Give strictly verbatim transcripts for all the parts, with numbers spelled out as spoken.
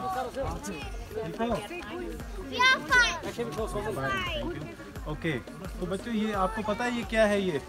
Okay, तो बच्चों ये आपको पता है ये क्या है? ये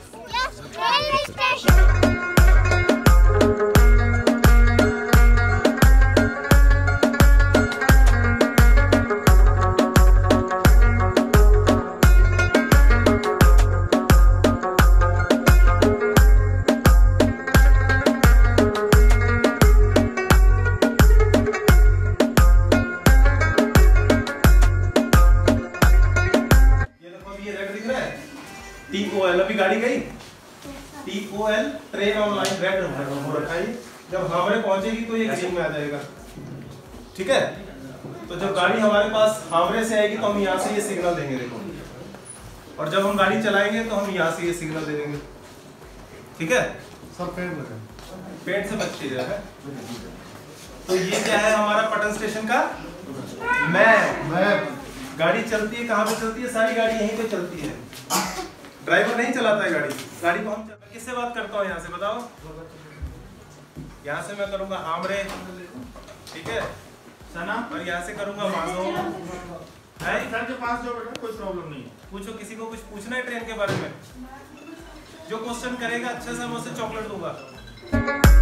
टी ओ एल, अभी गाड़ी गई T O L, train online red हो रखा है। जब हावड़े पहुंचेगी तो ये ग्रीन में आ जाएगा, ठीक है। तो जब गाड़ी हमारे पास हावड़े से आएगी तो हम यहाँ से ये सिग्नल देंगे, देखो। और जब हम गाड़ी चलाएंगे तो हम यहाँ से ये सिग्नल दे देंगे, ठीक है। सब पेड़ लगे, पेड़ से बच के जो है। तो ये क्या है हमारा पटन स्टेशन का मैप। मैप गाड़ी चलती है, कहाँ पे चलती है? सारी गाड़ी यहीं पे चलती है, ड्राइवर नहीं चलाता है गाड़ी। गाड़ी को हम किससे बात करता हूँ? यहाँ से बताओ। यहाँ से मैं करूँगा हामरे, ठीक है सना, और यहाँ से करूँगा मासो। सर के पास जाओ बेटा, कोई प्रॉब्लम नहीं है। पूछो, किसी को कुछ पूछना है ट्रेन के बारे में? जो क्वेश्चन करेगा अच्छे से मैं उसे चॉकलेट दूंगा।